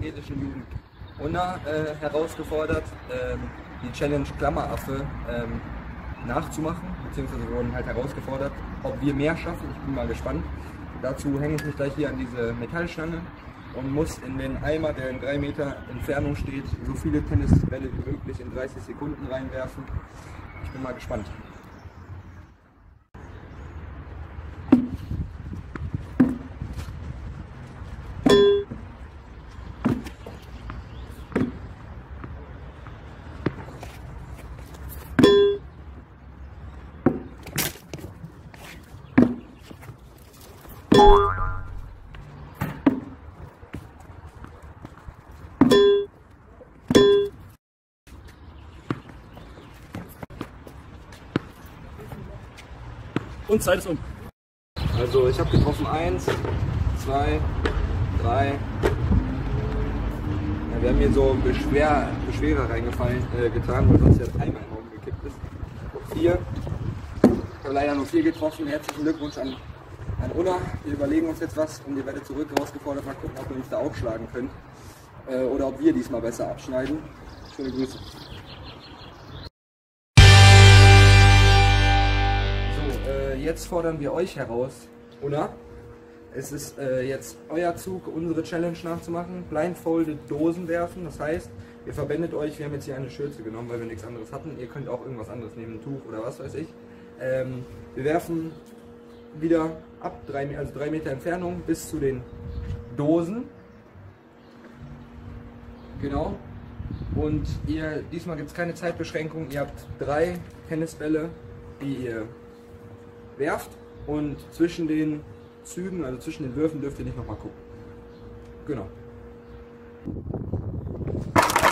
evangelischen Jugend Unna herausgefordert, die Challenge Klammeraffe nachzumachen, beziehungsweise wir wurden halt herausgefordert, ob wir mehr schaffen. Ich bin mal gespannt. Dazu hänge ich mich gleich hier an diese Metallstange und muss in den Eimer, der in 3 Meter Entfernung steht, so viele Tennisbälle wie möglich in 30 Sekunden reinwerfen. Ich bin mal gespannt. Und Zeit ist um. Also ich habe getroffen 1, 2, 3. Ja, wir haben hier so Beschwerer reingefallen getan, weil sonst der Timer enorm gekippt ist. 4. Ich habe leider nur 4 getroffen. Herzlichen Glückwunsch an Unna. Wir überlegen uns jetzt was und ihr werdet zurück herausgefordert. Mal gucken, ob ihr uns da aufschlagen könnt. Oder ob wir diesmal besser abschneiden. Schöne Grüße. Jetzt fordern wir euch heraus, Unna. Es ist jetzt euer Zug, unsere Challenge nachzumachen. Blindfolded Dosen werfen, das heißt, ihr verbändet euch. Wir haben jetzt hier eine Schürze genommen, weil wir nichts anderes hatten. Ihr könnt auch irgendwas anderes nehmen, ein Tuch oder was weiß ich. Wir werfen wieder ab 3 Meter Entfernung bis zu den Dosen. Genau. Und diesmal gibt es keine Zeitbeschränkung. Ihr habt 3 Tennisbälle, die ihr werft, und zwischen den Zügen, also zwischen den Würfen, dürft ihr nicht nochmal gucken. Genau.